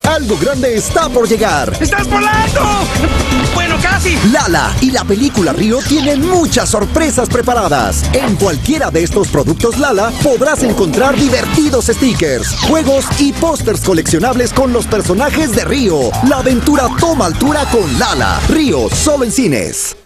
Algo grande está por llegar. ¡Estás volando! Bueno, casi. Lala y la película Río tienen muchas sorpresas preparadas. En cualquiera de estos productos Lala podrás encontrar divertidos stickers, juegos y pósters coleccionables con los personajes de Río. La aventura toma altura con Lala. Río, solo en cines.